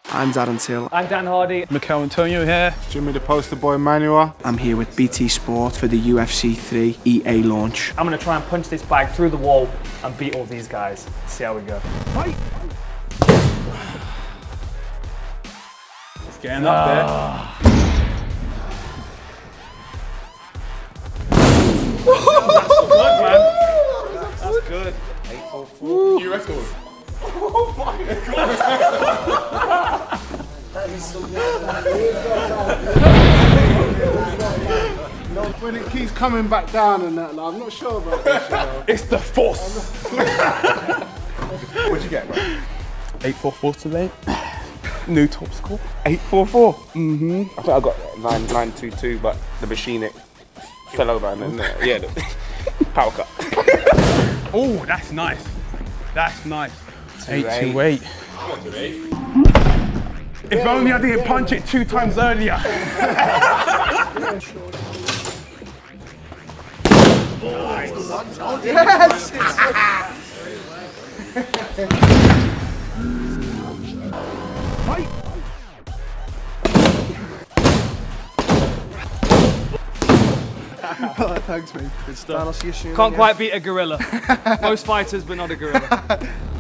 I'm Darren Till. I'm Dan Hardy. Michail Antonio here. Jimi the poster boy Manuwa. I'm here with BT Sport for the UFC 3 EA launch. I'm going to try and punch this bag through the wall and beat all these guys. See how we go. Fight! It's getting up there. That's good, man. That's good. 844. New record. Oh my god! That is so When it keeps coming back down and that, like, I'm not sure about this. It's the force! What'd you get, bro? 844 today. New top score. 844. Mm-hmm. I think I got 922, but the machine it fell over and then yeah, the power cut. Oh, that's nice. That's nice. 828. If only I didn't punch it 2 times earlier. Yes! Thanks, mate. Good stuff. Can't quite beat a gorilla. Most fighters, but not a gorilla.